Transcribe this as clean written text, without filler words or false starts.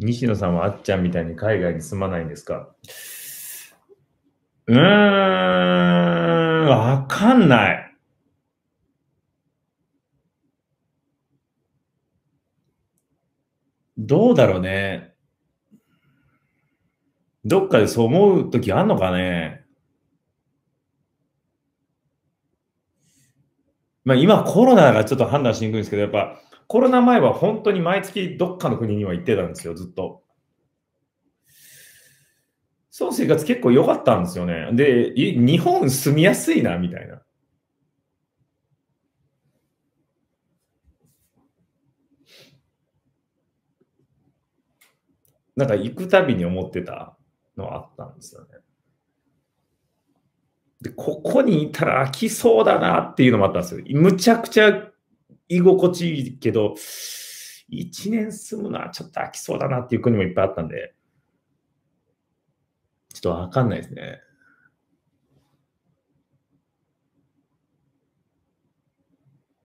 西野さんはあっちゃんみたいに海外に住まないんですか？わかんない。どうだろうね。どっかでそう思うときあんのかね。まあ今コロナがちょっと判断しにくいんですけど、やっぱコロナ前は本当に毎月どっかの国には行ってたんですよ、ずっと。その生活結構良かったんですよね。で、日本住みやすいな、みたいな。なんか行くたびに思ってたのはあったんですよね。で、ここにいたら飽きそうだなっていうのもあったんですよ。むちゃくちゃ居心地いいけど、1年住むのはちょっと飽きそうだなっていう国もいっぱいあったんで、ちょっとわかんないですね。